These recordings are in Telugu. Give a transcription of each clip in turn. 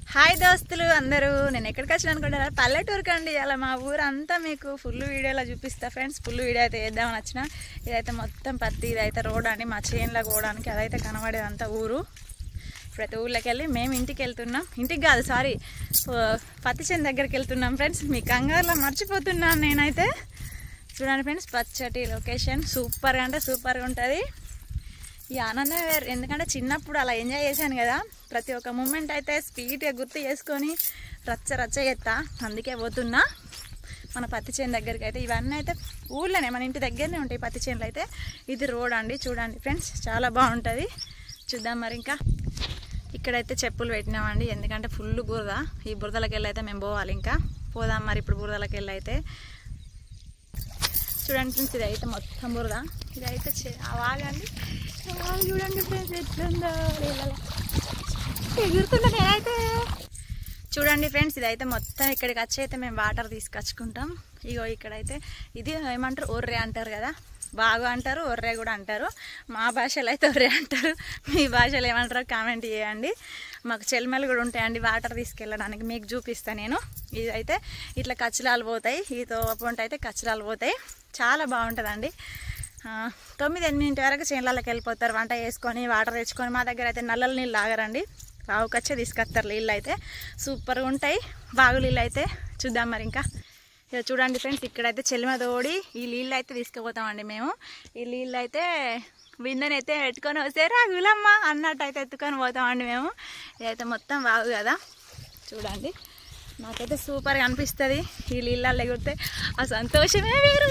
హాయ్ దోస్తులు అందరూ, నేను ఎక్కడికి వచ్చాను అనుకుంటున్నారు? పల్లెటూరుకి అండి. అలా మా ఊరంతా మీకు ఫుల్ వీడియోలో చూపిస్తా ఫ్రెండ్స్. ఫుల్ వీడియో అయితే వేద్దామని వచ్చిన. ఇదైతే మొత్తం పత్తి, ఇదైతే రోడ్ అండి. మా చేనులోకి పోవడానికి అదైతే కనబడేదంతా ఊరు. ఇప్పుడైతే ఊళ్ళోకి వెళ్ళి మేము ఇంటికి వెళ్తున్నాం. ఇంటికి కాదు, సారీ, పత్తి చేను దగ్గరికి వెళ్తున్నాం ఫ్రెండ్స్. మీ కంగారులో మర్చిపోతున్నాను నేనైతే. చూడండి ఫ్రెండ్స్, పచ్చటి లొకేషన్, సూపర్గా అంటే సూపర్గా ఉంటుంది. ఈ ఆనందం వేరు. ఎందుకంటే చిన్నప్పుడు అలా ఎంజాయ్ చేశాను కదా, ప్రతి ఒక్క మూమెంట్ అయితే స్పీడ్గా గుర్తు చేసుకొని రచ్చ చేస్తా. అందుకే పోతున్నా మన పత్తి చేను దగ్గరికి. అయితే ఇవన్నీ అయితే ఊళ్ళోనే, మన ఇంటి దగ్గరనే ఉంటాయి పత్తి చేనులు అయితే. ఇది రోడ్ అండి, చూడండి ఫ్రెండ్స్, చాలా బాగుంటుంది. చూద్దాం మరి. ఇంకా ఇక్కడైతే చెప్పులు పెట్టినామండి, ఎందుకంటే ఫుల్ బురద. ఈ బురదలకి వెళ్ళి అయితే మేము పోవాలి. ఇంకా పోదాం మరి ఇప్పుడు బురదలకి వెళ్ళి అయితే. చూడండి ఫ్రెండ్స్, ఇదైతే మొత్తం బురద. ఇదైతే వాగండి, చూడండి ఫ్రెండ్స్ ఎట్లుందో, ఎగురుతున్నా నేనైతే. చూడండి ఫ్రెండ్స్, ఇదైతే మొత్తం ఇక్కడికి వచ్చి అయితే మేము వాటర్ తీసుకొచ్చుకుంటాం. ఇగో ఇక్కడైతే ఇది ఏమంటారు, ఒర్రె అంటారు కదా, బాగా అంటారు, ఒర్రె కూడా అంటారు. మా భాషలో అయితే ఒర్రె అంటారు, మీ భాషలో ఏమంటారో కామెంట్ చేయండి. మాకు చెల్మలు కూడా ఉంటాయండి వాటర్ తీసుకెళ్ళడానికి, మీకు చూపిస్తాను నేను. ఇదైతే ఇట్లా కచ్చరాలు పోతాయి, ఈ తోపంట అయితే కచ్చరాలు పోతాయి. చాలా బాగుంటుందండి. 9-8 వరకు చేనులకి వెళ్ళిపోతారు వంట చేసుకొని, వాటర్ తెచ్చుకొని. మా దగ్గర అయితే నల్లల నీళ్ళు ఆగరండి, రావుకొచ్చే తీసుకొస్తారు నీళ్ళు. అయితే సూపర్గా ఉంటాయి బాగు నీళ్ళు అయితే. చూద్దాం మరి. ఇంకా చూడండి ఫ్రెండ్స్, ఇక్కడైతే చెలిమ తోడి ఈ నీళ్ళు అయితే తీసుకుపోతామండి మేము. ఈ నీళ్ళు అయితే బిందెనైతే పెట్టుకొని వస్తే రాగులమ్మ అన్నట్టు అయితే ఎత్తుకొని పోతామండి మేము. ఇదైతే మొత్తం వాగు కదా, చూడండి. నాకైతే సూపర్గా అనిపిస్తుంది ఈ నీళ్ళల్లో ఎగిరితే. ఆ సంతోషమే వేరు.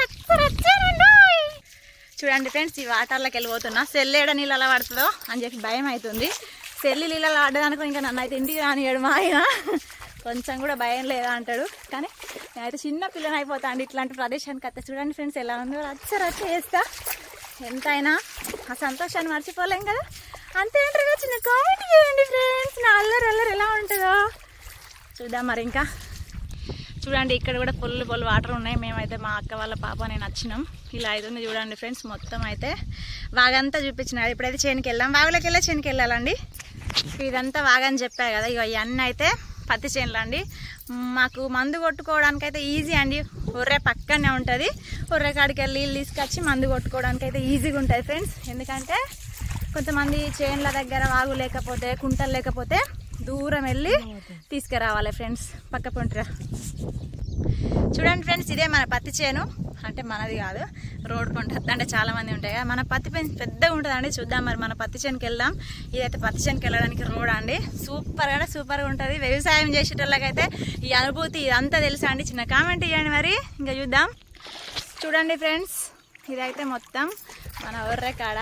చూడండి ఫ్రెండ్స్, ఈ వాటర్లోకి వెళ్ళిపోతున్నా. సెల్లేడ నీళ్ళు అలా పడుతుందో అని చెప్పి భయం అవుతుంది. సెల్లి నీళ్ళలో పడ్డదనుకో ఇంకా నన్ను అయితే ఇంటికి రానియడు మా ఆయన. కొంచెం కూడా భయం లేదా అంటాడు. కానీ నేనైతే చిన్న పిల్లని అయిపోతా అండి ఇట్లాంటి ప్రదేశానికి అయితే. చూడండి ఫ్రెండ్స్ ఎలా ఉందో, రచ్చ చేస్తా. ఎంతైనా ఆ సంతోషాన్ని మర్చిపోలేం కదా. అంతే అంటారుగా, చిన్న కామెంట్ చేయండి ఫ్రెండ్స్, నా అల్లరి ఎలా ఉంటుందో చూద్దాం మరి. ఇంకా చూడండి, ఇక్కడ కూడా ఫుల్ వాటర్ ఉన్నాయి. మేమైతే మా అక్క వాళ్ళ పాప నేను వచ్చినాం. ఇలా అయితే ఉంది చూడండి ఫ్రెండ్స్. మొత్తం అయితే వాగంతా చూపించినారు. ఇప్పుడైతే చేనుకి వెళ్ళాం, వాగులోకి వెళ్ళి చేనుకి వెళ్ళాలండి. ఇదంతా వాగని చెప్పా కదా. ఇక ఇవన్నీ అయితే పత్తి చేనులు అండి. మాకు మందు కొట్టుకోవడానికి అయితే ఈజీ అండి. ఒర్రె పక్కనే ఉంటుంది. ఒర్రె కాడికి వెళ్ళి నీళ్ళు తీసుకొచ్చి మందు కొట్టుకోవడానికి అయితే ఈజీగా ఉంటుంది ఫ్రెండ్స్. ఎందుకంటే కొంతమంది చేనుల దగ్గర వాగు లేకపోతే, కుంటలు లేకపోతే దూరం వెళ్ళి తీసుకురావాలి ఫ్రెండ్స్. పక్క పొంటిరా. చూడండి ఫ్రెండ్స్, ఇదే మన పత్తి చేను. అంటే మనది కాదు, రోడ్ పంట అంటే చాలా మంది ఉంటాయి కదా. మన పత్తి పెద్దగా ఉంటుందండి. చూద్దాం మరి మన పత్తి చేనుకి వెళ్దాం. ఇదైతే పత్తి చేనుకి వెళ్ళడానికి రోడ్ అండి. సూపర్గా ఉంటుంది. వ్యవసాయం చేసేటోళ్ళకైతే ఈ అనుభూతి ఇదంతా తెలుసా అండి? చిన్న కామెంట్ ఇవ్వండి మరి. ఇంకా చూద్దాం. చూడండి ఫ్రెండ్స్, ఇదైతే మొత్తం మన ఒర్రె కాడ.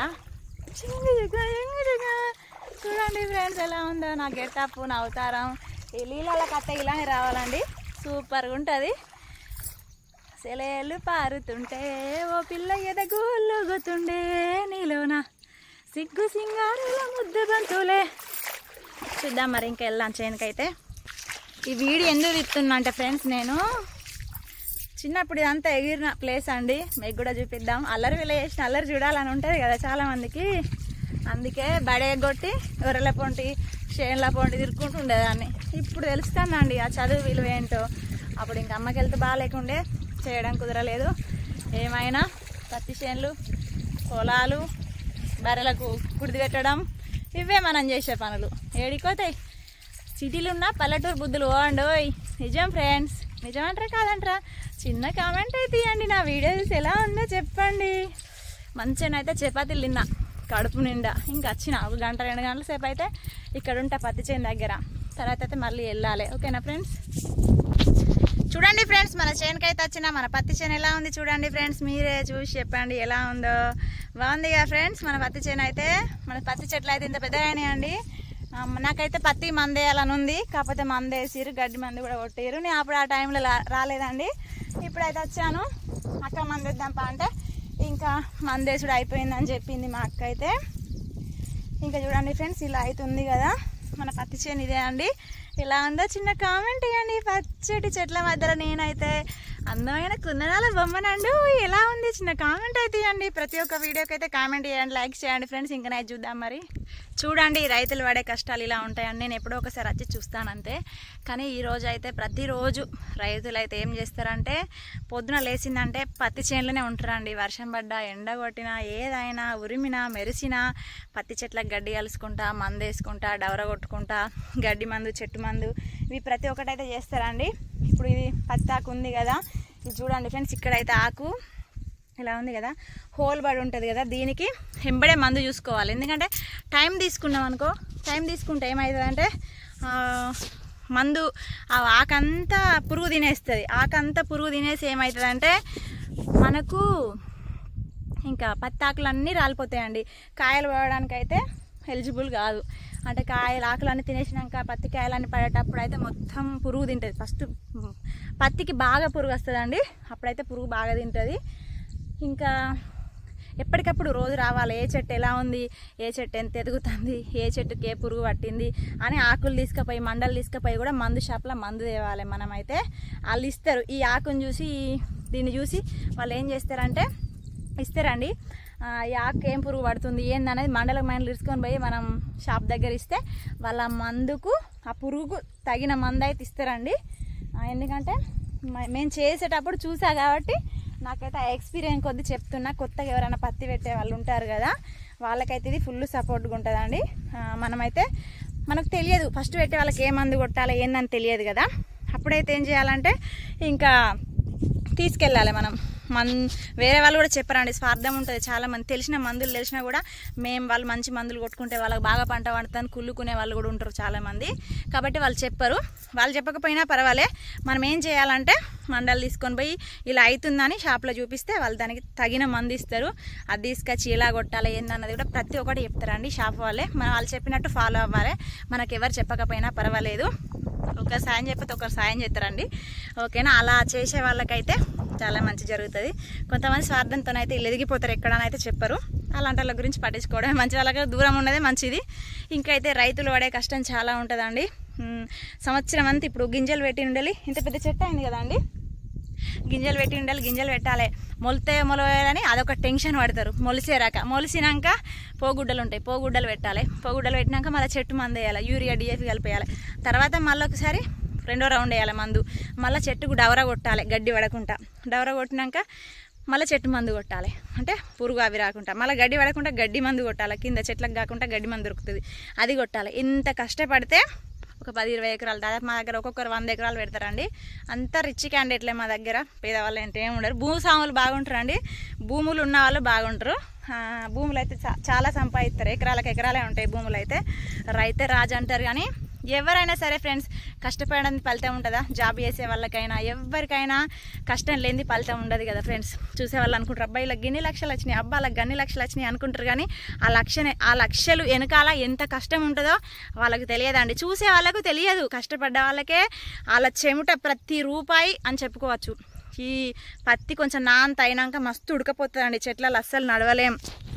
చూడండి ఫ్రెండ్స్ ఎలా ఉందో నా గెటప్, నా అవతారం. ఈ నీళ్ళ కట్ట ఇలానే రావాలండి, సూపర్గా ఉంటుంది. సెలేలు పారుతుంటే ఓ పిల్ల ఎదగూలుగుతుండే, నీలోన సిగ్గు సింగారుల ముద్దు బంతులే. చూద్దాం మరి. ఇంకా వెళ్ళాను చేనుకైతే. ఈ వీడియో ఎందుకు తీస్తున్నా అంటే ఫ్రెండ్స్, నేను చిన్నప్పుడు ఇదంతా ఎగిరిన ప్లేస్ అండి. మీకు కూడా చూపిద్దాం. అల్లరి వీళ్ళ చేసిన అల్లరి చూడాలని ఉంటుంది కదా చాలా మందికి. అందుకే బడే కొట్టి ఒర్రెల పొంటి, చేనుల పొంటి తిరుక్కుంటూ ఉండేదాన్ని. ఇప్పుడు తెలుస్తుందండి ఆ చదువు విలువ ఏంటో. అప్పుడు ఇంక అమ్మకి వెళ్తే బాగాలేకుండే, చేయడం కుదరలేదు. ఏమైనా పత్తి చేనులు, పొలాలు, బర్రెలకు కుడిది పెట్టడం, ఇవే మనం చేసే పనులు. ఏడికోతాయి సిటీలు ఉన్న పల్లెటూరు బుద్ధులు ఓండోయ్. నిజం ఫ్రెండ్స్, నిజమంటారా కాదంటారా? చిన్న కామెంట్ అయితే ఇవ్వండి. నా వీడియో చూసి ఎలా ఉందో చెప్పండి. మంచిగానైతే చపాతీలు తిన్నా కడుపు నిండా. ఇంకా వచ్చిన 1 గంట 2 గంటల సేపు అయితే ఇక్కడ ఉంటా పత్తి చేను దగ్గర. తర్వాత అయితే మళ్ళీ వెళ్ళాలి. ఓకేనా ఫ్రెండ్స్? చూడండి ఫ్రెండ్స్, మన చేనుకైతే వచ్చిన. మన పత్తి చేను ఎలా ఉంది చూడండి ఫ్రెండ్స్. మీరే చూసి చెప్పండి ఎలా ఉందో. బాగుంది కదా ఫ్రెండ్స్ మన పత్తి చేను అయితే. మన పత్తి చెట్లు అయితే ఇంత పెద్దగా అయినాయండి. నాకైతే పత్తి మందేయాలని ఉంది, కాకపోతే మందేసిరు, గడ్డి మంది కూడా కొట్టారు. నేను అప్పుడు ఆ టైంలో రాలేదండి. ఇప్పుడైతే వచ్చాను. అక్క మందేద్దాంపా అంటే ఇంకా మందేసుడు అయిపోయిందని చెప్పింది మా అక్క అయితే. ఇంకా చూడండి ఫ్రెండ్స్, ఇలా అవుతుంది కదా మన పత్తి చేను. ఇదే అండి, ఇలా ఉందో చిన్న కామెంట్ ఇవ్వండి. పచ్చటి చెట్ల మధ్యలో నేనైతే అందమైన కుందనాల బొమ్మనండు. ఎలా ఉంది చిన్న కామెంట్ అయితే ఇవ్వండి. ప్రతి ఒక్క వీడియోకి అయితే కామెంట్ చేయండి, లైక్ చేయండి ఫ్రెండ్స్. ఇంకా నైట్ చూద్దాం మరి. చూడండి రైతులు పడే కష్టాలు ఇలా ఉంటాయని నేను ఎప్పుడో ఒకసారి వచ్చి చూస్తాను అంతే. కానీ ఈరోజు అయితే ప్రతిరోజు రైతులు అయితే ఏం చేస్తారంటే పొద్దున లేచిందంటే పత్తి చేనులోనే ఉంటారండి. వర్షం పడ్డా, ఎండ కొట్టినా, ఏదైనా ఉరిమినా మెరిసినా పత్తి చెట్లకు గడ్డి కలుసుకుంటా, మందు వేసుకుంటా, డవర కొట్టుకుంటా, గడ్డి మందు, చెట్టు మందు, ఇవి ప్రతి ఒక్కటి అయితే చేస్తారండి. ఇప్పుడు ఇది పత్తి ఆకు ఉంది కదా, ఇది చూడండి ఫ్రెండ్స్. ఇక్కడైతే ఆకు ఇలా ఉంది కదా, హోల్ పడి ఉంటుంది కదా, దీనికి వెంబడే మందు చూసుకోవాలి. ఎందుకంటే టైం తీసుకున్నాం అనుకో, టైం తీసుకుంటే ఏమవుతుందంటే మందు ఆ ఆకంతా పురుగు తినేస్తుంది. ఆకంతా పురుగు తినేసి ఏమవుతుందంటే మనకు ఇంకా పత్తి ఆకులన్నీ రాలిపోతాయండి. కాయలు పడడానికి అయితే ఎలిజిబుల్ కాదు. అంటే ఆకులన్నీ తినేసినాక పత్తి కాయలన్నీ పడేటప్పుడు అయితే మొత్తం పురుగు తింటుంది. ఫస్ట్ పత్తికి బాగా పురుగు వస్తుందండి, అప్పుడైతే పురుగు బాగా తింటుంది. ఇంకా ఎప్పటికప్పుడు రోజు రావాలి, ఏ చెట్టు ఎలా ఉంది, ఏ చెట్టు ఎంత ఎదుగుతుంది, ఏ చెట్టుకి ఏ పురుగు పట్టింది అని ఆకులు తీసుకుపోయి, మండలు తీసుకుపోయి కూడా మందు షాప్లో మందు తేవాలి. మనమైతే వాళ్ళు ఇస్తారు. ఈ ఆకుని చూసి, దీన్ని చూసి వాళ్ళు ఏం చేస్తారంటే ఇస్తారండి. ఈ ఆకు ఏం పురుగు పడుతుంది ఏందనేది మండలు తీసుకొని పోయి మనం షాప్ దగ్గర ఇస్తే వాళ్ళ మందుకు ఆ పురుగుకు తగిన మందు అయితే ఇస్తారండి. ఎందుకంటే మేము చేసేటప్పుడు చూసా కాబట్టి నాకైతే ఆ ఎక్స్పీరియన్స్ కొద్ది చెప్తున్నా. కొత్తగా ఎవరైనా పత్తి పెట్టే వాళ్ళు ఉంటారు కదా, వాళ్ళకైతే ఇది ఫుల్ సపోర్ట్గా ఉంటుందండి. మనకు తెలియదు, ఫస్ట్ పెట్టే వాళ్ళకి ఏ మందు కొట్టాలి ఏందని తెలియదు కదా. అప్పుడైతే ఏం చేయాలంటే ఇంకా తీసుకెళ్ళాలి మనం. వేరే వాళ్ళు కూడా చెప్పరండి, స్వార్థం ఉంటుంది. చాలా మంది తెలిసిన మందులు తెలిసినా కూడా వాళ్ళు మంచి మందులు కొట్టుకుంటే వాళ్ళకి బాగా పంట పండుతుందని కుళ్ళుకునే వాళ్ళు కూడా ఉంటారు చాలామంది. కాబట్టి వాళ్ళు చెప్పరు. వాళ్ళు చెప్పకపోయినా పర్వాలే, మనం ఏం చేయాలంటే మండలు తీసుకొని పోయి ఇలా అవుతుందని షాప్లో చూపిస్తే వాళ్ళు దానికి తగిన మందు ఇస్తారు. అది తీసుకొచ్చి ఎలా కొట్టాలి ఏందన్నది కూడా ప్రతి ఒక్కటి చెప్తారండి షాప్ వాళ్ళే. వాళ్ళు చెప్పినట్టు ఫాలో అవ్వాలి. మనకు ఎవరు చెప్పకపోయినా పర్వాలేదు, ఒకరు సాయం చెప్పితే ఒకరు సాయం చేస్తారండి. ఓకేనా? అలా చేసే వాళ్ళకైతే చాలా మంచి జరుగుతుంది. కొంతమంది స్వార్థంతోనైతే ఇల్లు ఎదిగిపోతారు, ఎక్కడనైతే చెప్పరు. అలాంటి వాళ్ళ గురించి పట్టించుకోవడం మంచి, వాళ్ళకి దూరం ఉన్నదే మంచిది. ఇంకైతే రైతులు పడే కష్టం చాలా ఉంటుందండి. సంవత్సరం అంతా ఇప్పుడు గింజలు పెట్టి ఉండాలి. ఇంత పెద్ద చెట్టు అయింది కదండి, గింజలు పెట్టి ఉండాలి, గింజలు పెట్టాలి, మొలవేయాలని అదొక టెన్షన్ పడతారు. మొలిసినాక పోగుడ్డలు ఉంటాయి, పోగుడ్డలు పెట్టాలి. పోగుడ్డలు పెట్టినాక మళ్ళీ చెట్టు మందు వేయాలి, యూరియా DAP కలిపేయాలి. తర్వాత మళ్ళీ ఒకసారి రెండో రౌండ్ వేయాలి మందు. మళ్ళీ చెట్టుకు డవర కొట్టాలి గడ్డి పడకుండా. డవర కొట్టినాక మళ్ళీ చెట్టు మందు కొట్టాలి, అంటే పురుగు అవి రాకుండా. మళ్ళీ గడ్డి పడకుండా గడ్డి మందు కొట్టాలి, కింద చెట్లకు కాకుండా గడ్డి మందు దొరుకుతుంది, అది కొట్టాలి. ఇంత కష్టపడితే ఒక 10-20 ఎకరాలు, దాదాపు మా దగ్గర ఒక్కొక్కరు 100 ఎకరాలు పెడతారండి. అంతా రిచ్ క్యాండిడేట్లే మా దగ్గర, పేదవాళ్ళు అంటే ఏమి ఉండరు. భూస్వాములు బాగుంటారండి, భూములు ఉన్న వాళ్ళు బాగుంటారు. భూములు అయితే చాలా సంపాదిస్తారు, ఎకరాలకు ఎకరాలే ఉంటాయి భూములు అయితే. రైతే రాజు అంటారు. కానీ ఎవరైనా సరే ఫ్రెండ్స్, కష్టపడడానికి ఫలితం ఉంటుందా? జాబ్ చేసే వాళ్ళకైనా ఎవరికైనా కష్టం లేనిది ఫలితం ఉండదు కదా ఫ్రెండ్స్. చూసే వాళ్ళు అనుకుంటారు అబ్బాయిలకు గన్ని లక్షలు వచ్చినాయి, అబ్బాయిలకు గన్ని లక్షలు వచ్చినాయి అనుకుంటారు. కానీ ఆ లక్షలు వెనకాల ఎంత కష్టం ఉంటుందో వాళ్ళకి తెలియదండి. చూసే వాళ్ళకు తెలియదు, కష్టపడ్డ వాళ్ళకే వాళ్ళ చెమట ప్రతి రూపాయి అని చెప్పుకోవచ్చు. ఈ పత్తి కొంచెం నాంత అయినాక మస్తు ఉడకపోతుందండి, చెట్లలో అస్సలు నడవలేం.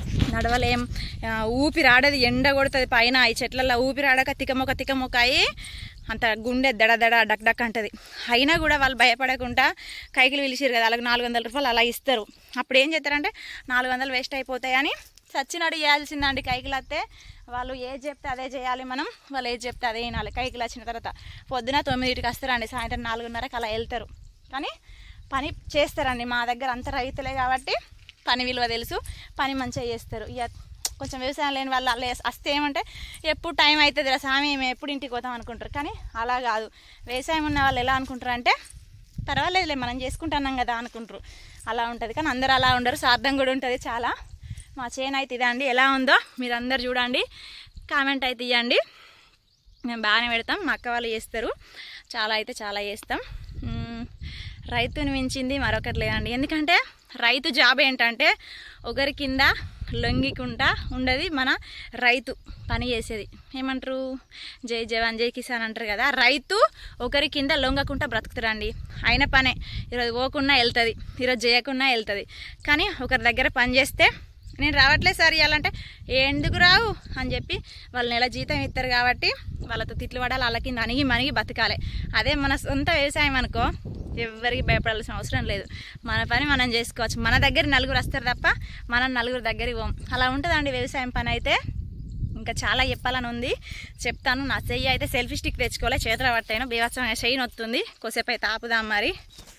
ఊపిరాడది, ఎండ కొడుతుంది పైన. ఈ చెట్లలో ఊపిరాడక తికమొక అయ్యి అంత గుండె దడ డక్ డక్ అంటది. అయినా కూడా వాళ్ళు భయపడకుండా కైకిలు పిలిచిరు కదా, వాళ్ళకి 400 రూపాయలు అలా ఇస్తారు. అప్పుడు ఏం చేస్తారంటే 400 వేస్ట్ అయిపోతాయని చచ్చినట్టు చేయాల్సిందండి. కైకిలు వస్తే వాళ్ళు ఏది చెప్తే అదే చేయాలి, వాళ్ళు ఏది చెప్తే అదే వినాలి. కైకిలు వచ్చిన తర్వాత పొద్దున 9కి వస్తారండి, సాయంత్రం 4:30కి అలా వెళ్తారు. కానీ పని చేస్తారండి. మా దగ్గర అంత రైతులే కాబట్టి పని విలువ తెలుసు, పని మంచిగా చేస్తారు. ఇక కొంచెం వ్యవసాయం లేని వాళ్ళు వస్తే ఏమంటే ఎప్పుడు టైం అవుతుంది రా స్వామి, మేము ఎప్పుడు ఇంటికి పోతాం అనుకుంటారు. కానీ అలా కాదు, వ్యవసాయం ఉన్న వాళ్ళు ఎలా అనుకుంటారు అంటే పర్వాలేదులే మనం చేసుకుంటున్నాం కదా అనుకుంటారు. అలా ఉంటుంది. కానీ అందరూ అలా ఉండరు, స్వార్థం కూడా ఉంటుంది చాలా. మా చేను అయితే ఇదే అండి. ఎలా ఉందో మీరు అందరు చూడండి, కామెంట్ అయితే ఇవ్వండి. మేము బాగానే పెడతాం, మా అక్క వాళ్ళు చేస్తారు, చాలా చేస్తాం. రైతుని మించింది మరొకటి లేదండి. ఎందుకంటే రైతు జాబ్ ఏంటంటే ఒకరి కింద లొంగికుంటా ఉండదు మన రైతు పని చేసేది. ఏమంటారు, జై జవాన్ జై కిసాన్ అంటారు కదా. రైతు ఒకరి కింద లొంగకుండా బ్రతుకుతారండి. అయిన పనే ఈరోజు పోకున్నా వెళ్తుంది, ఈరోజు చేయకున్నా వెళ్తుంది. కానీ ఒకరి దగ్గర పని చేస్తే నేను రావట్లేదు సార్ ఇవ్వాలంటే ఎందుకు రావు అని చెప్పి వాళ్ళు నెల జీతం ఇస్తారు కాబట్టి వాళ్ళతో తిట్లు పడాలి, వాళ్ళ కింద అణిగి మణిగి బతకాలి. అదే మన సొంత వ్యవసాయం అనుకో ఎవరికి భయపడాల్సిన అవసరం లేదు. మన పని మనం చేసుకోవచ్చు. మన దగ్గర నలుగురు వస్తారు తప్ప మనం నలుగురు దగ్గరికి పోం. అలా ఉంటుందండి వ్యవసాయం పని అయితే. ఇంకా చాలా చెప్పాలని ఉంది, చెప్తాను. నా చెయ్యి అయితే సెల్ఫీ స్టిక్ తెచ్చుకోలే, చేతులు పట్టాను, బీభత్సంగా చెయ్యి నొత్తుంది. కొద్దిసేపు అయితే ఆపుదాం మరి.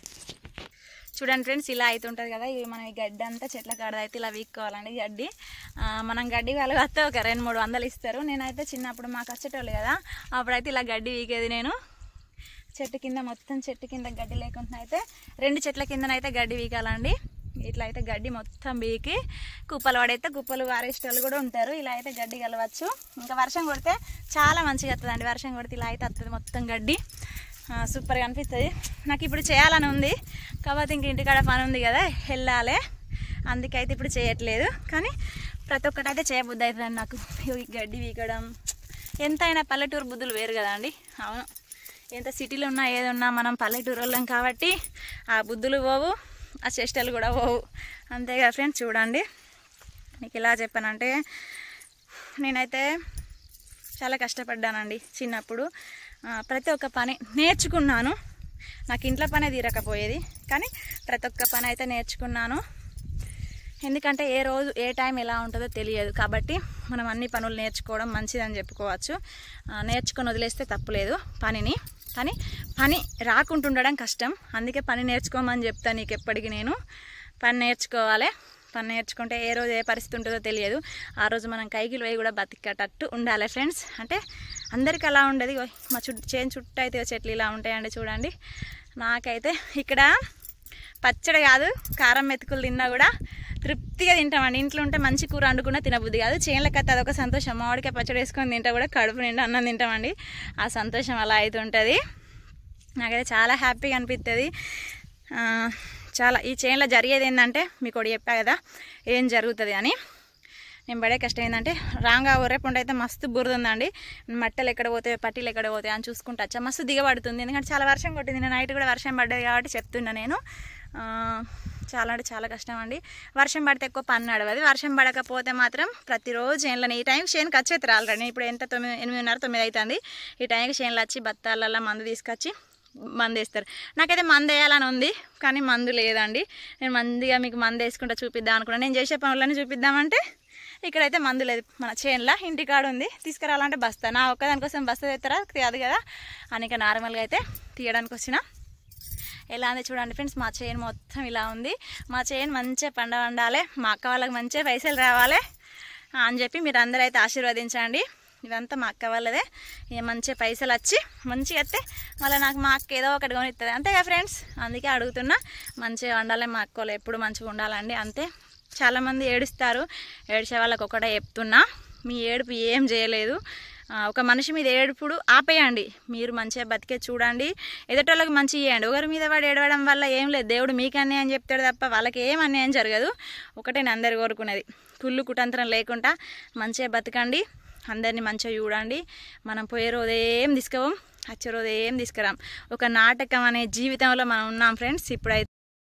చూడండి ఫ్రెండ్స్, ఇలా అయితే ఉంటుంది కదా. ఇవి మనం ఈ గడ్డి అంతా చెట్ల కాడ అయితే ఇలా వీక్కోవాలండి. గడ్డి మనం గడ్డి వాళ్ళు వస్తే ఒక 200-300 ఇస్తారు. నేనైతే చిన్నప్పుడు మాకు వచ్చేటోళ్ళు కదా, అప్పుడైతే ఇలా గడ్డి వీకేది నేను. చెట్టు కింద మొత్తం చెట్టు కింద గడ్డి లేకుండా అయితే 2 చెట్ల కిందనైతే గడ్డి వీకాలండి. ఇట్లా అయితే గడ్డి మొత్తం బీకి కుప్పలు పడైతే కుప్పలు వారేసేటోళ్ళు కూడా ఉంటారు. ఇలా అయితే గడ్డి కలవచ్చు. ఇంకా వర్షం కొడితే చాలా మంచిగా వస్తుందండి. వర్షం కొడితే ఇలా అయితే వస్తుంది మొత్తం గడ్డి, సూపర్గా అనిపిస్తుంది. నాకు ఇప్పుడు చేయాలని ఉంది, కాకపోతే ఇంక ఇంటికాడ పని ఉంది కదా, వెళ్ళాలి. అందుకైతే ఇప్పుడు చేయట్లేదు. కానీ ప్రతి ఒక్కటి అయితే చేయబుద్ధి అవుతుందండి నాకు. ఈ గడ్డి వీకడం ఎంతైనా పల్లెటూరు బుద్ధులు వేరు కదా అండి. అవును, ఎంత సిటీలో ఉన్నా ఏదున్నా మనం పల్లెటూరు వాళ్ళం కాబట్టి ఆ బుద్ధులు పోవు, ఆ చేష్టలు కూడా పోవు. అంతేగా ఫ్రెండ్స్. చూడండి, మీకు ఎలా చెప్పానంటే నేనైతే చాలా కష్టపడ్డానండి చిన్నప్పుడు. ప్రతి ఒక్క పని నేర్చుకున్నాను. నాకు ఇంట్లో పనే తీరకపోయేది, కానీ ప్రతి ఒక్క పని అయితే నేర్చుకున్నాను. ఎందుకంటే ఏ రోజు ఏ టైం ఎలా ఉంటుందో తెలియదు కాబట్టి మనం అన్ని పనులు నేర్చుకోవడం మంచిదని చెప్పుకోవచ్చు. నేర్చుకొని వదిలేస్తే తప్పులేదు పనిని, కానీ పని రాకుంటుండడం కష్టం. అందుకే పని నేర్చుకోమని చెప్తాను నీకు ఎప్పటికీ. నేను పని నేర్చుకోవాలి. పని నేర్చుకుంటే ఏ రోజు ఏ పరిస్థితి ఉంటుందో తెలియదు. ఆ రోజు మనం కైకిలు వేయి కూడా బతికేటట్టు ఉండాలి ఫ్రెండ్స్. అంటే అందరికీ అలా ఉండదు. మా చుట్టూ అయితే చెట్లు ఇలా ఉంటాయండి. చూడండి, నాకైతే ఇక్కడ పచ్చడి కాదు కారం మెతుకులు తిన్నా కూడా తృప్తిగా తింటామండి. ఇంట్లో ఉంటే మంచి కూర వండుకున్నా తినబుద్ధి కాదు. చేనులకు అయితే అదొక సంతోషం. మామిడికాయ పచ్చడి వేసుకొని తింటా కూడా కడుపు నిండా అన్నం తింటామండి. ఆ సంతోషం అలా అయితే ఉంటుంది. నాకైతే చాలా హ్యాపీగా అనిపిస్తుంది. చాలా ఈ చేనులో జరిగేది ఏంటంటే మీకు ఒకటి చెప్పా కదా ఏం జరుగుతుంది అని. నేను పడే కష్టం ఏంటంటే రాంగా ఊరేపుండి అయితే మస్తు బురద ఉందండి. మట్టలు ఎక్కడ పోతాయి, పట్టీలు ఎక్కడ పోతాయి అని చూసుకుంటా వచ్చా. మస్తు దిగబడుతుంది, ఎందుకంటే చాలా వర్షం కొట్టింది. నేను నైట్ కూడా వర్షం పడ్డది కాబట్టి చెప్తున్నా నేను. చాలా అంటే చాలా కష్టం అండి. వర్షం పడితే ఎక్కువ పని నడవదు. వర్షం పడకపోతే మాత్రం ప్రతిరోజు చేనులని ఈ టైంకి చేనుకి వచ్చేస్తారు ఆల్రెడీ. ఇప్పుడు ఎంత 8:30-9 అవుతుంది. ఈ టైంకి చేనులు వచ్చి బత్తాలల్లో మందు తీసుకొచ్చి మందు వేస్తారు. నాకైతే మందు వేయాలని ఉంది, కానీ మందు లేదండి. నేను మందిగా మీకు మందు వేసుకుంటా చూపిద్దాం అనుకున్నాను. నేను చేసే పనులన్నీ చూపిద్దామంటే ఇక్కడైతే మందు లేదు. మన చేనులో ఇంటికాడ ఉంది, తీసుకురావాలంటే బస్తా. నా ఒక్కదానికోసం బస్తా తెస్తారా అది కదా అని ఇక నార్మల్గా అయితే తీయడానికి వచ్చిన. ఎలా ఉంది చూడండి ఫ్రెండ్స్, మా చేను మొత్తం ఇలా ఉంది. మా చేను మంచిగా పండాలి, మా అక్క వాళ్ళకి మంచిగా పైసలు రావాలి అని చెప్పి మీరు అందరూ అయితే ఆశీర్వదించండి. ఇదంతా మా అక్క వాళ్ళదే. ఇక మంచిగా పైసలు వచ్చి మంచిగా వస్తే మళ్ళీ నాకు మా అక్క ఏదో ఒకటి కొనిస్తుంది, అంతేగా ఫ్రెండ్స్. అందుకే అడుగుతున్నా, మంచిగా వండాలి, మా అక్క వాళ్ళు ఎప్పుడు మంచిగా ఉండాలండి అంతే. చాలామంది ఏడుస్తారు, ఏడ్చే వాళ్ళకి ఒకటే చెప్తున్నా, మీ ఏడుపు ఏం చేయలేదు. ఒక మనిషి మీద ఏడుపుడు ఆపేయండి, మీరు మంచిగా బతికే చూడండి, ఎదుటోళ్ళకి మంచి చేయండి. ఒకరి మీద వాడు ఏడవడం వల్ల ఏం లేదు, దేవుడు మీకు అన్యాయం చెప్తాడు తప్ప వాళ్ళకి ఏం అన్యాయం జరగదు. ఒకటే నేను అందరు కోరుకునేది, కుళ్ళు కుటంత్రం లేకుండా మంచిగా బతకండి, అందరినీ మంచిగా చూడండి. మనం పోయే రోజు ఏం తీసుకోవం, వచ్చే రోజు ఏం తీసుకురాం. ఒక నాటకం అనే జీవితంలో మనం ఉన్నాం ఫ్రెండ్స్. ఇప్పుడైతే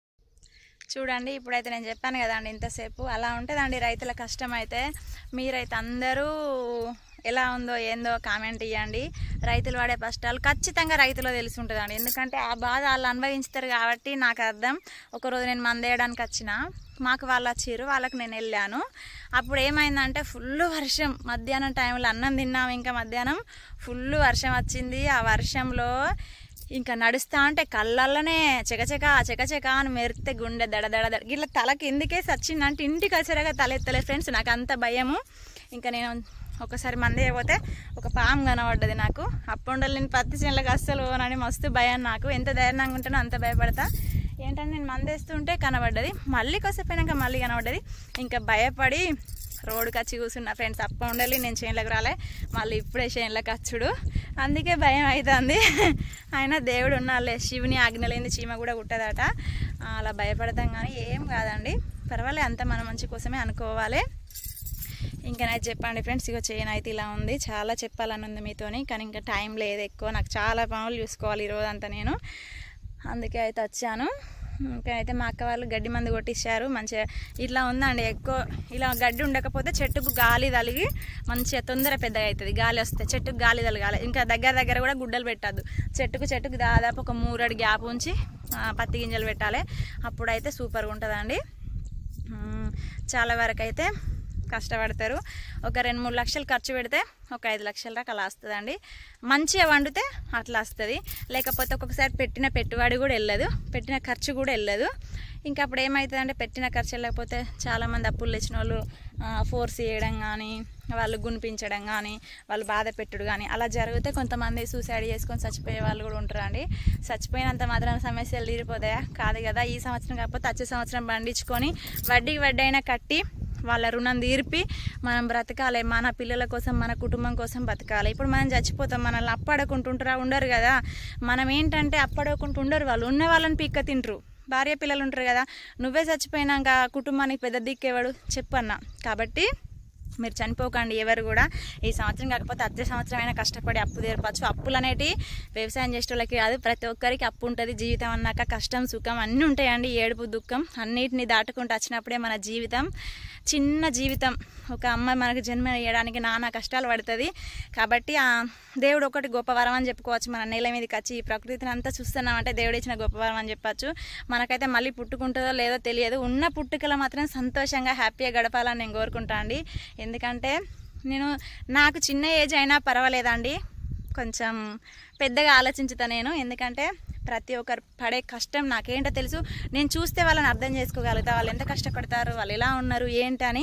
చూడండి, ఇప్పుడైతే నేను చెప్పాను కదండి ఇంతసేపు, అలా ఉంటుందండి రైతుల కష్టం. అయితే మీరైతే అందరూ ఎలా ఉందో ఏందో కామెంట్ ఇవ్వండి. రైతులు పడే కష్టాలు ఖచ్చితంగా రైతులో తెలిసి ఉంటుందండి, ఎందుకంటే ఆ బాధ వాళ్ళు అనుభవించుతారు కాబట్టి నాకు అర్థం. ఒకరోజు నేను మందేయడానికి వచ్చిన, మాకు వాళ్ళు వచ్చిర్రు, వాళ్ళకి నేను వెళ్ళాను. అప్పుడు ఏమైందంటే ఫుల్ వర్షం, మధ్యాహ్నం టైంలో అన్నం తిన్నాము, ఇంకా మధ్యాహ్నం ఫుల్ వర్షం వచ్చింది. ఆ వర్షంలో ఇంకా నడుస్తా అంటే కళ్ళల్లోనే చెకచెక అని మెరితే గుండె దడదడ ఇట్లా తలకి ఎందుకేసి వచ్చిందంటే ఇంటికి వచ్చాక తల ఎత్తలే ఫ్రెండ్స్. నాకు అంత భయము. ఇంకా నేను ఒకసారి మంది అయిపోతే ఒక పాము కనబడ్డది నాకు. అప్పుడు నేను పత్తి చేనులకు అస్సలు పోనని మస్తు భయం నాకు. ఎంత ధైర్యంగా ఉంటానో అంత భయపడతా. ఏంటంటే నేను మంది వేస్తుంటే కనబడ్డది, మళ్ళీ కొసేపోయినాక మళ్ళీ కనబడ్డది. ఇంకా భయపడి రోడ్డుకి వచ్చి కూర్చున్నా ఫ్రెండ్స్. అప్పుడు నేను చేనులకు రాలే, మళ్ళీ ఇప్పుడే చేనులకు వచ్చుడు, అందుకే భయం అవుతుంది. అయినా దేవుడు ఉన్నాలే, శివుని ఆజ్ఞ లేని చీమ కూడా కుట్టదట. అలా భయపడతాం కానీ ఏం కాదండి, పర్వాలే, అంతా మన మంచి కోసమే అనుకోవాలి. ఇంకా నాకు చెప్పండి ఫ్రెండ్స్, ఇగో చేయను అయితే ఇలా ఉంది. చాలా చెప్పాలని ఉంది మీతోని, కానీ ఇంకా టైం లేదు ఎక్కువ, నాకు చాలా పనులు చూసుకోవాలి ఈరోజంతా నేను, అందుకే అయితే వచ్చాను. ఇంకా అయితే మా అక్క వాళ్ళు గడ్డి మందు కొట్టించారు. మంచిగా ఇట్లా ఉందండి. ఎక్కువ ఇలా గడ్డి ఉండకపోతే చెట్టుకు గాలి తలిగి మంచిగా తొందర పెద్దగా అవుతుంది. గాలి వస్తే చెట్టుకు గాలి తలగాలి. ఇంకా దగ్గర కూడా గుడ్డలు పెట్టద్దు. చెట్టుకు దాదాపు ఒక 3 అడి గ్యాప్ ఉంచి పత్తి గింజలు పెట్టాలి. అప్పుడైతే సూపర్గా ఉంటుందండి. చాలా వరకు అయితే కష్టపడతారు. ఒక 2-3 లక్షలు ఖర్చు పెడితే ఒక 5 లక్షల దాకా అలా వస్తుందండి. మంచిగా వండితే అట్లా వస్తుంది. లేకపోతే ఒక్కొక్కసారి పెట్టిన పెట్టుబడి కూడా వెళ్ళదు, పెట్టిన ఖర్చు కూడా వెళ్ళదు. ఇంకా అప్పుడు ఏమవుతుందంటే పెట్టిన ఖర్చు వెళ్ళకపోతే చాలామంది అప్పులు తెచ్చిన వాళ్ళు ఫోర్స్ చేయడం కానీ, వాళ్ళు గునిపించడం కానీ, వాళ్ళు బాధ పెట్టుడు కానీ అలా జరిగితే కొంతమంది సూసైడ్ చేసుకొని చచ్చిపోయే వాళ్ళు కూడా ఉంటారండి. చచ్చిపోయినంత మాత్రం సమస్యలు తీరిపోతాయా? కాదు కదా. ఈ సంవత్సరం కాకపోతే వచ్చే సంవత్సరం పండించుకొని వడ్డీకి వడ్డీ అయినా కట్టి వాళ్ళ రుణం తీర్పి మనం బ్రతకాలి. మన పిల్లల కోసం, మన కుటుంబం కోసం బతకాలి. ఇప్పుడు మనం చచ్చిపోతాం, మనల్ని అప్పడకుంటుంటారా? ఉండరు కదా. మనం ఏంటంటే అప్పడకుంటూ ఉండరు, వాళ్ళు ఉన్న వాళ్ళని పీక్క తింటారు. భార్య పిల్లలు ఉంటారు కదా. నువ్వే చచ్చిపోయినాక కుటుంబానికి పెద్ద దిక్కేవాడు చెప్పన్నా. కాబట్టి మీరు చనిపోకండి ఎవరు కూడా. ఈ సంవత్సరం కాకపోతే వచ్చే సంవత్సరం అయినా కష్టపడి అప్పు తీర్పచ్చు. అప్పులు అనేటి వ్యవసాయం చేసే వాళ్ళకి కాదు, ప్రతి ఒక్కరికి అప్పు ఉంటుంది. జీవితం అన్నాక కష్టం సుఖం అన్నీ ఉంటాయండి. ఏడుపు దుఃఖం అన్నిటిని దాటుకుంటూ వచ్చినప్పుడే మన జీవితం. చిన్న జీవితం. ఒక అమ్మాయి మనకు జన్మ ఇవ్వడానికి నానా కష్టాలు పడుతుంది. కాబట్టి ఆ దేవుడు ఒకటి గొప్ప వరం అని చెప్పుకోవచ్చు. మన నేల మీదకి వచ్చి ఈ ప్రకృతిని అంతా చూస్తున్నామంటే దేవుడు ఇచ్చిన గొప్ప వరం అని చెప్పచ్చు. మనకైతే మళ్ళీ పుట్టుకుంటుందో లేదో తెలియదు. ఉన్న పుట్టుకలో మాత్రం సంతోషంగా హ్యాపీగా గడపాలని నేను కోరుకుంటా అండి. ఎందుకంటే నాకు చిన్న ఏజ్ అయినా పర్వాలేదండి, కొంచెం పెద్దగా ఆలోచించుతా నేను. ఎందుకంటే ప్రతి ఒక్కరు పడే కష్టం నాకేంటో తెలుసు. నేను చూస్తే వాళ్ళని అర్థం చేసుకోగలుగుతా, వాళ్ళు ఎంత కష్టపడతారు, వాళ్ళు ఎలా ఉన్నారు ఏంటి అని.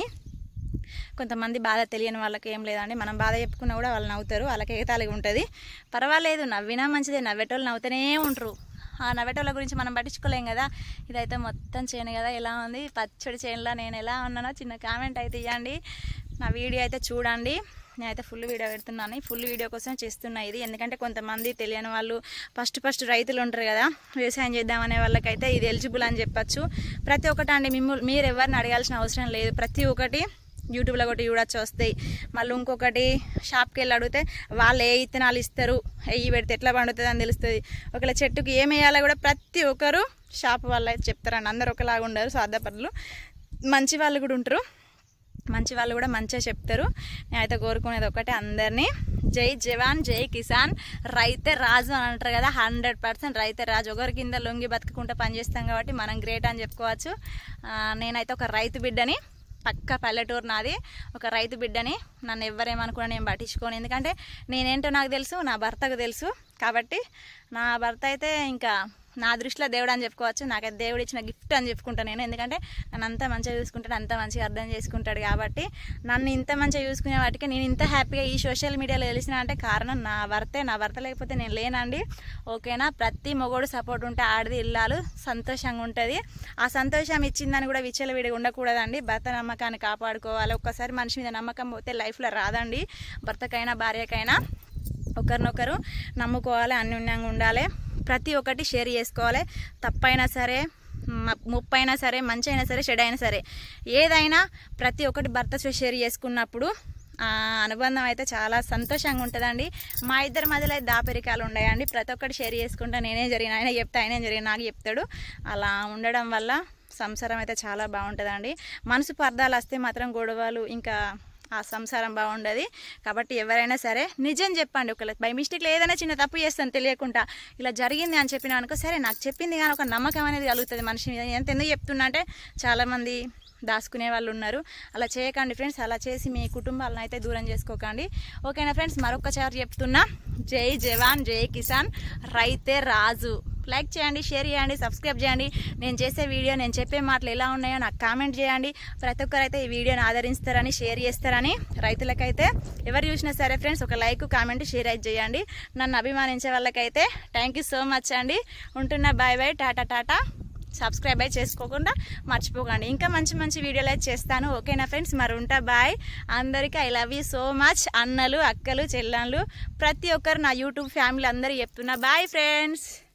కొంతమంది బాధ తెలియని వాళ్ళకి ఏం లేదండి, మనం బాధ చెప్పుకున్నా కూడా వాళ్ళు నవ్వుతారు, వాళ్ళకి ఎగతాళిగా ఉంటుంది. పర్వాలేదు, నవ్వినా మంచిదే. నవ్వేటోళ్ళు నవ్వుతూనే ఉంటారు. ఆ నవ్వేటోళ్ళ గురించి మనం పట్టించుకోలేం కదా. ఇదైతే మొత్తం చేను కదా, ఎలా ఉంది పచ్చడి చేనులో నేను ఎలా ఉన్నానో చిన్న కామెంట్ అయితే ఇవ్వండి. నా వీడియో అయితే చూడండి. నేనైతే ఫుల్ వీడియో పెడుతున్నాను. ఫుల్ వీడియో కోసం చేస్తున్నా ఇది. ఎందుకంటే కొంతమంది తెలియని వాళ్ళు ఫస్ట్ రైతులు ఉంటారు కదా, వ్యవసాయం చేద్దామనే వాళ్ళకైతే ఇది ఎలిజిబుల్ అని చెప్పచ్చు. ప్రతి ఒక్కటి అండి, మీరు ఎవరిని అడగాల్సిన అవసరం లేదు. ప్రతి ఒక్కటి యూట్యూబ్లో ఒకటి చూడొచ్చు వస్తాయి. మళ్ళీ ఇంకొకటి షాప్కి వెళ్ళి అడిగితే వాళ్ళు ఏ ఇత్తనాలు ఇస్తారు, ఎయ్యి పెడితే ఎట్లా పండుతుంది అని తెలుస్తుంది. ఒకవేళ చెట్టుకి ఏం వేయాలో కూడా ప్రతి ఒక్కరు షాప్ వాళ్ళు అయితే చెప్తారండి. అందరు ఒకలాగా ఉండరు, స్వార్థపరులు. మంచి వాళ్ళు కూడా ఉంటారు, మంచి వాళ్ళు కూడా మంచిగా చెప్తారు. నేనైతే కోరుకునేది ఒకటే, అందరినీ జై జవాన్ జై కిసాన్, రైతే రాజు అని అంటారు కదా. 100% రైతే రాజు. ఒకరి కింద లొంగి బతుకుంటూ పనిచేస్తాం కాబట్టి మనం గ్రేట్ అని చెప్పుకోవచ్చు. నేనైతే ఒక రైతు బిడ్డని, పక్క పల్లెటూరు నాది, ఒక రైతు బిడ్డని. నన్ను ఎవరేమనుకున్నా నేను పట్టించుకోను. ఎందుకంటే నేనేంటో నాకు తెలుసు, నా భర్తకు తెలుసు. కాబట్టి నా భర్త అయితే ఇంకా నా దృష్టిలో దేవుడు అని చెప్పుకోవచ్చు. నాకైతే దేవుడు ఇచ్చిన గిఫ్ట్ అని చెప్పుకుంటాను నేను. ఎందుకంటే నన్ను అంత మంచిగా చూసుకుంటాడు, అంత మంచిగా అర్థం చేసుకుంటాడు. కాబట్టి నన్ను ఇంత మంచిగా చూసుకునే వాటికి నేను ఇంత హ్యాపీగా ఈ సోషల్ మీడియాలో తెలిసిన అంటే కారణం నా భర్తే. నా భర్త లేకపోతే నేను లేనండి. ఓకేనా. ప్రతి మొగోడు సపోర్ట్ ఉంటే ఆడది ఇల్లాలు సంతోషంగా ఉంటుంది. ఆ సంతోషం ఇచ్చిందని కూడా విచ్చలవిడిగా ఉండకూడదండి. భర్త నమ్మకాన్ని కాపాడుకోవాలి. ఒక్కసారి మనిషి మీద నమ్మకం పోతే లైఫ్లో రాదండి. భర్తకైనా భార్యకైనా ఒకరినొకరు నమ్ముకోవాలి, అన్యోన్యంగా ఉండాలి. ప్రతి ఒక్కటి షేర్ చేసుకోవాలి. తప్పైనా సరే, ముప్పైనా సరే, మంచి అయినా సరే, చెడు అయినా సరే, ఏదైనా ప్రతి ఒక్కటి భర్తతో షేర్ చేసుకున్నప్పుడు ఆ అనుబంధం అయితే చాలా సంతోషంగా ఉంటుందండి. మా ఇద్దరి మధ్యలో దాపరికాలు ఉన్నాయండి. ప్రతి ఒక్కటి షేర్ చేసుకుంటా. నేనే జరిగిన ఆయన చెప్తే, ఆయనే జరిగిన నాకు చెప్తాడు. అలా ఉండడం వల్ల సంసారం అయితే చాలా బాగుంటుందండి. మనసు పర్దాలు వస్తే మాత్రం గొడవలు, ఇంకా ఆ సంసారం బాగుండదు. కాబట్టి ఎవరైనా సరే నిజం చెప్పండి. ఒకవేళ బై మిస్టేక్లో ఏదైనా చిన్న తప్పు చేస్తాను తెలియకుండా, ఇలా జరిగింది అని చెప్పినా అనుకో, సరే నాకు చెప్పింది కానీ ఒక నమ్మకం అనేది కలుగుతుంది మనిషి మీద. ఎంత ఎందుకు చెప్తున్నా అంటే చాలామంది దాచుకునే వాళ్ళు ఉన్నారు. అలా చేయకండి ఫ్రెండ్స్. అలా చేసి మీ కుటుంబాలను అయితే దూరం చేసుకోకండి. ఓకేనా ఫ్రెండ్స్. మరొకసారి చెప్తున్నా, జై జవాన్ జై కిసాన్, రైతే రాజు. లైక్ చేయండి, షేర్ చేయండి, సబ్స్క్రైబ్ చేయండి. నేను చేసే వీడియో, నేను చెప్పే మాటలు ఎలా ఉన్నాయో నాకు కామెంట్ చేయండి. ప్రతి ఒక్కరైతే ఈ వీడియోని ఆదరిస్తారని, షేర్ చేస్తారని, రైతులకైతే ఎవరు చూసినా సరే ఫ్రెండ్స్ ఒక లైక్, కామెంట్, షేర్ అయితే చేయండి. నన్ను అభిమానించే వాళ్ళకైతే థ్యాంక్ యూ సో మచ్ అండి. ఉంటున్నా. Bye bye, tata tata. Subscribe అయితే చేసుకోకుండా మర్చిపోకండి. ఇంకా మంచి మంచి వీడియోలు అయితే చేస్తాను. ఓకేనా ఫ్రెండ్స్. మరి ఉంటా. బాయ్ అందరికీ. I love you so much. అన్నలు, అక్కలు, చెల్లెళ్ళు, ప్రతి ఒక్కరు నా యూట్యూబ్ ఫ్యామిలీ అందరూ చెప్తున్నా. Bye friends.